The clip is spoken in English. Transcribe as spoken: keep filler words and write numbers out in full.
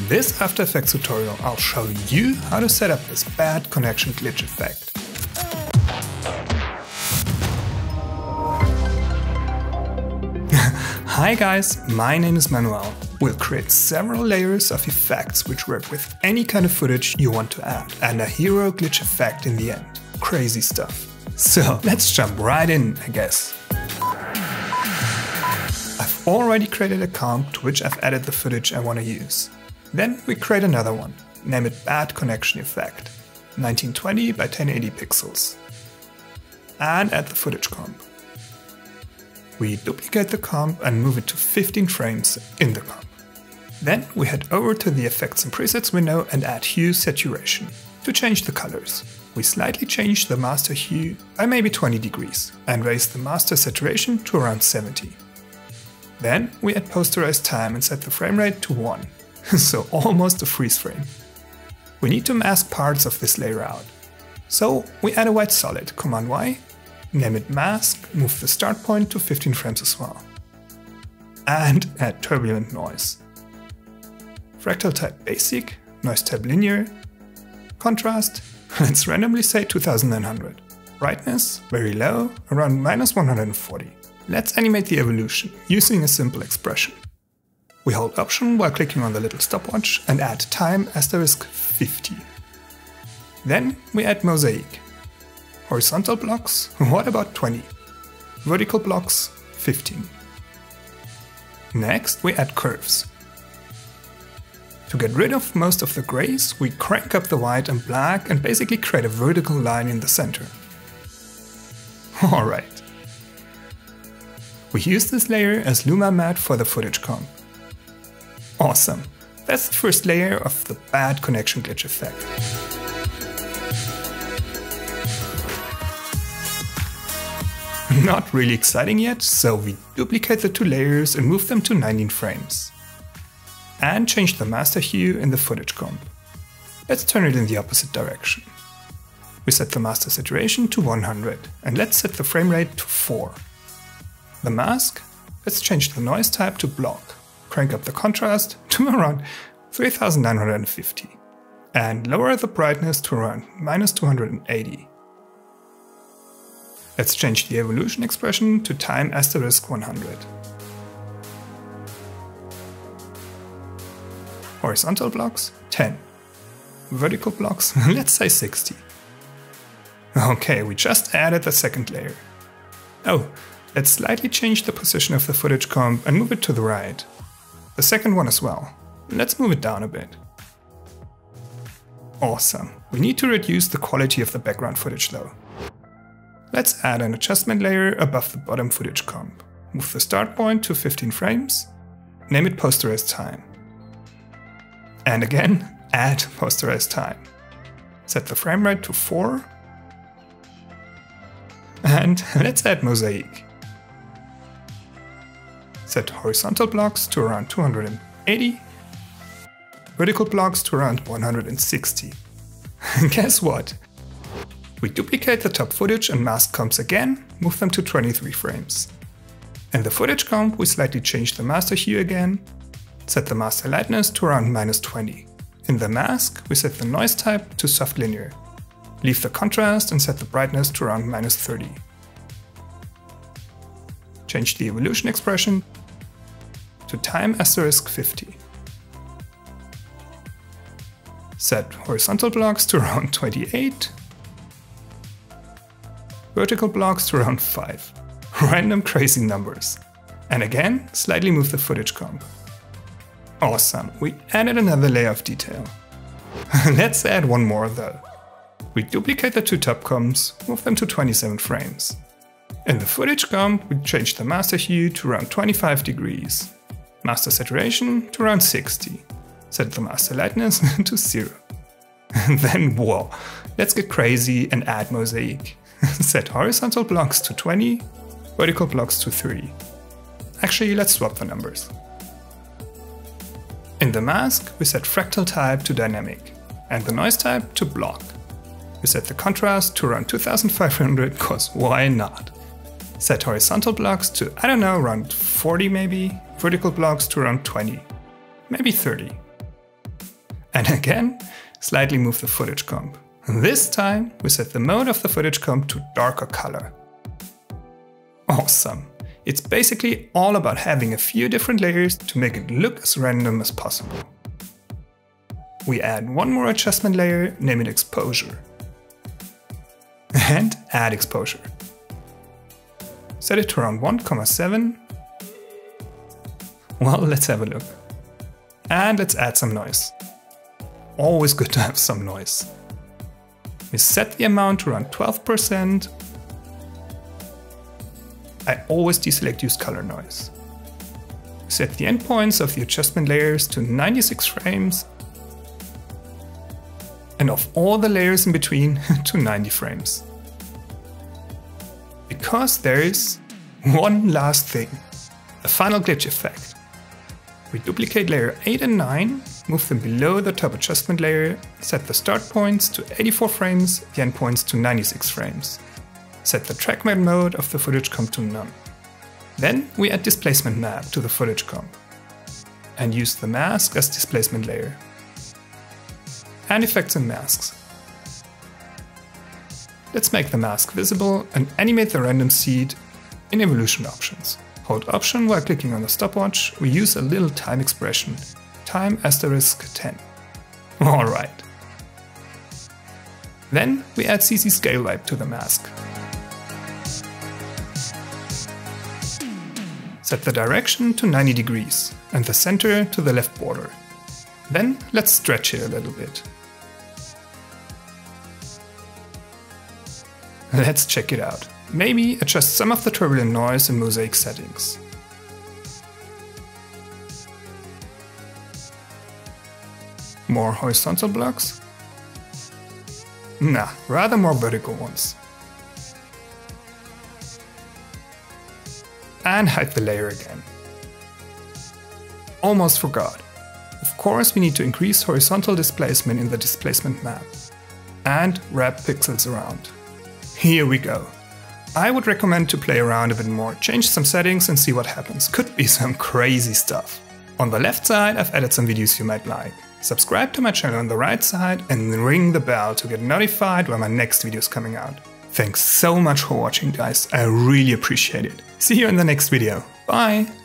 In this After Effects tutorial, I'll show you how to set up this bad connection glitch effect. Hi guys, my name is Manuel. We'll create several layers of effects which work with any kind of footage you want to add, and a hero glitch effect in the end. Crazy stuff. So let's jump right in, I guess. I've already created a comp to which I've added the footage I want to use. Then we create another one, name it Bad Connection Effect, nineteen twenty by ten eighty pixels, and add the footage comp. We duplicate the comp and move it to fifteen frames in the comp. Then we head over to the Effects and Presets window and add Hue Saturation. To change the colors, we slightly change the master hue by maybe twenty degrees and raise the master saturation to around seventy. Then we add Posterized Time and set the frame rate to one, so almost a freeze frame. We need to mask parts of this layer out. So we add a white solid, Command Y, name it Mask, move the start point to fifteen frames as well. And add Turbulent Noise. Fractal Type Basic, Noise Type Linear, Contrast, let's randomly say two thousand nine hundred. Brightness, very low, around minus one hundred forty. Let's animate the evolution, using a simple expression. We hold Option while clicking on the little stopwatch and add Time asterisk fifty. Then we add Mosaic. Horizontal blocks, what about twenty? Vertical blocks, fifteen. Next we add Curves. To get rid of most of the grays, we crank up the white and black and basically create a vertical line in the center. Alright. We use this layer as Luma Matte for the footage comp. Awesome. That's the first layer of the Bad Connection Glitch effect. Not really exciting yet, so we duplicate the two layers and move them to nineteen frames. And change the master hue in the footage comp. Let's turn it in the opposite direction. We set the master saturation to one hundred and let's set the frame rate to four. The mask, let's change the noise type to block, crank up the contrast to around three thousand nine hundred fifty and lower the brightness to around minus two hundred eighty. Let's change the evolution expression to time asterisk one hundred. Horizontal blocks, ten. Vertical blocks, let's say sixty. Okay, we just added the second layer. Oh, let's slightly change the position of the footage comp and move it to the right. The second one as well. Let's move it down a bit. Awesome. We need to reduce the quality of the background footage though. Let's add an adjustment layer above the bottom footage comp. Move the start point to fifteen frames. Name it Posterized Time. And again, add Posterized Time. Set the frame rate to four. And let's add Mosaic. Set horizontal blocks to around two hundred eighty. Vertical blocks to around one hundred sixty. Guess what? We duplicate the top footage and mask comps again, move them to twenty-three frames. In the footage comp, we slightly change the master hue again, set the master lightness to around minus twenty. In the mask, we set the noise type to soft linear. Leave the contrast and set the brightness to around minus thirty. Change the evolution expression to time asterisk fifty. Set horizontal blocks to around twenty-eight. Vertical blocks to around five. Random crazy numbers. And again, slightly move the footage comp. Awesome, we added another layer of detail. Let's add one more though. We duplicate the two top comps, move them to twenty-seven frames. In the footage comp, we change the master hue to around twenty-five degrees. Master saturation to around sixty. Set the master lightness to zero. And then whoa, let's get crazy and add Mosaic. Set horizontal blocks to twenty, vertical blocks to three. Actually, let's swap the numbers. In the mask, we set fractal type to dynamic and the noise type to block. We set the contrast to around two thousand five hundred, cause why not? Set horizontal blocks to, I don't know, around forty maybe, vertical blocks to around twenty, maybe thirty. And again, slightly move the footage comp. This time, we set the mode of the footage comp to darker color. Awesome! It's basically all about having a few different layers to make it look as random as possible. We add one more adjustment layer, name it exposure. And add exposure. Set it to around one comma seven. Well, let's have a look. And let's add some noise. Always good to have some noise. We set the amount to around twelve percent. I always deselect use color noise. Set the endpoints of the adjustment layers to ninety-six frames. And of all the layers in between to ninety frames. Because there is one last thing, a final glitch effect. We duplicate layer eight and nine, move them below the top adjustment layer, set the start points to eighty-four frames, the endpoints to ninety-six frames. Set the track map mode of the footage comp to none. Then we add displacement map to the footage comp. And use the mask as displacement layer. And effects and masks. Let's make the mask visible and animate the random seed in evolution options. Hold Option while clicking on the stopwatch. We use a little time expression, time asterisk ten. Alright. Then we add C C scale wipe to the mask. Set the direction to ninety degrees and the center to the left border. Then let's stretch it a little bit. Let's check it out. Maybe adjust some of the turbulent noise in mosaic settings. More horizontal blocks? Nah, rather more vertical ones. And hide the layer again. Almost forgot. Of course, we need to increase horizontal displacement in the displacement map. And wrap pixels around. Here we go. I would recommend to play around a bit more, change some settings and see what happens. Could be some crazy stuff. On the left side, I've added some videos you might like. Subscribe to my channel on the right side and ring the bell to get notified when my next video is coming out. Thanks so much for watching, guys. I really appreciate it. See you in the next video. Bye!